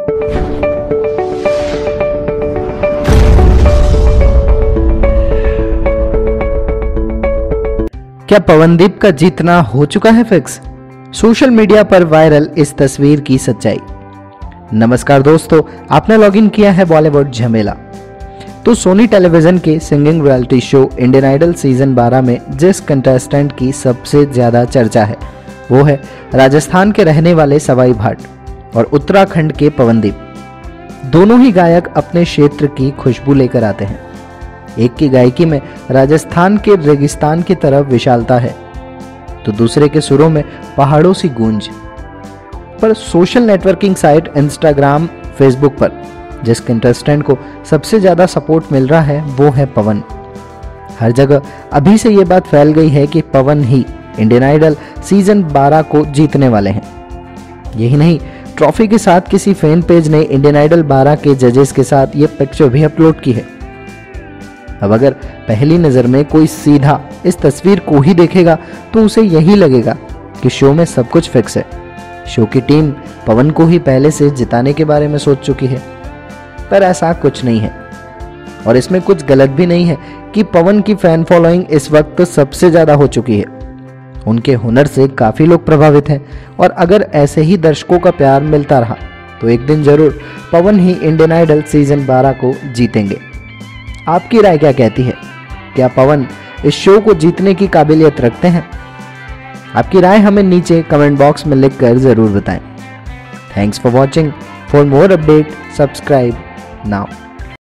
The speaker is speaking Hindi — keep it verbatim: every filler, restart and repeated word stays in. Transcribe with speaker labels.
Speaker 1: क्या पवनदीप का जीतना हो चुका है फिक्स? सोशल मीडिया पर वायरल इस तस्वीर की सच्चाई। नमस्कार दोस्तों, आपने लॉगिन किया है बॉलीवुड झमेला। तो सोनी टेलीविजन के singing reality show Indian Idol season बारह में जिस कंटेस्टेंट की सबसे ज्यादा चर्चा है वो है राजस्थान के रहने वाले सवाई भाट और उत्तराखंड के पवनदीप। दोनों ही गायक अपने क्षेत्र की खुशबू लेकर आते हैं। एक की गायकी में राजस्थान के रेगिस्तान की तरफ विशालता है तो दूसरे के सुरों में पहाड़ों सी गूंज। पर social networking site Instagram, Facebook पर जिस कंटेस्टेंट को सबसे ज्यादा सपोर्ट मिल रहा है वो है पवन। हर जगह अभी से ये बात फैल गई है कि पवन ही इंडियन आइडल सीजन बारह को जीतने वाले हैं। यही नहीं, ट्रॉफी के साथ किसी फैन पेज ने इंडियन आइडल बारह के जजेस के साथ ये पिक्चर भी अपलोड की है। अब अगर पहली नजर में कोई सीधा इस तस्वीर को ही देखेगा तो उसे यही लगेगा कि शो में सब कुछ फिक्स है। शो की टीम पवन को ही पहले से जिताने के बारे में सोच चुकी है, पर ऐसा कुछ नहीं है। और इसमें कुछ गलत भी नहीं है कि पवन की फैन फॉलोइंग इस वक्त सबसे ज्यादा हो चुकी है। उनके हुनर से काफी लोग प्रभावित हैं और अगर ऐसे ही दर्शकों का प्यार मिलता रहा तो एक दिन जरूर पवन ही इंडियन आइडल सीजन बारह को जीतेंगे। आपकी राय क्या कहती है? क्या पवन इस शो को जीतने की काबिलियत रखते हैं? आपकी राय हमें नीचे कमेंट बॉक्स में लिखकर जरूर बताएं। Thanks for watching. For more update subscribe now.